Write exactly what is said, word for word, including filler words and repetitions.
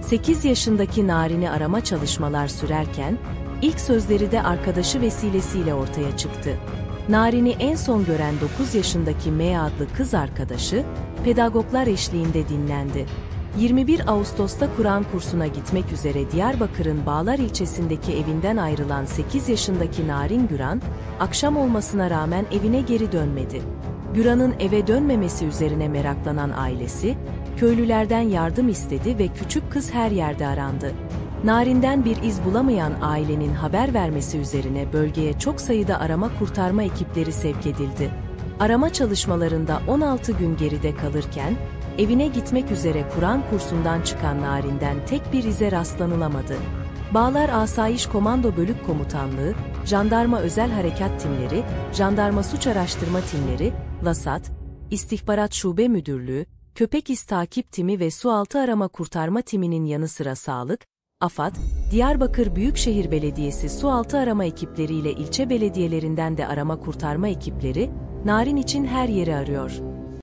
sekiz yaşındaki Narin'i arama çalışmalar sürerken, ilk sözleri de arkadaşı vesilesiyle ortaya çıktı. Narin'i en son gören dokuz yaşındaki M adlı kız arkadaşı, pedagoglar eşliğinde dinlendi. yirmi bir Ağustos'ta Kur'an kursuna gitmek üzere Diyarbakır'ın Bağlar ilçesindeki evinden ayrılan sekiz yaşındaki Narin Güran, akşam olmasına rağmen evine geri dönmedi. Güran'ın eve dönmemesi üzerine meraklanan ailesi, köylülerden yardım istedi ve küçük kız her yerde arandı. Narin'den bir iz bulamayan ailenin haber vermesi üzerine bölgeye çok sayıda arama kurtarma ekipleri sevk edildi. Arama çalışmalarında on altı gün geride kalırken, evine gitmek üzere Kur'an kursundan çıkan Narin'den tek bir ize rastlanılamadı. Bağlar Asayiş Komando Bölük Komutanlığı, Jandarma Özel Harekat Timleri, Jandarma Suç Araştırma Timleri, LASAT, İstihbarat Şube Müdürlüğü, Köpek İz Takip Timi ve Sualtı Arama Kurtarma Timinin yanı sıra Sağlık, AFAD, Diyarbakır Büyükşehir Belediyesi sualtı arama ekipleriyle ilçe belediyelerinden de arama kurtarma ekipleri, Narin için her yeri arıyor.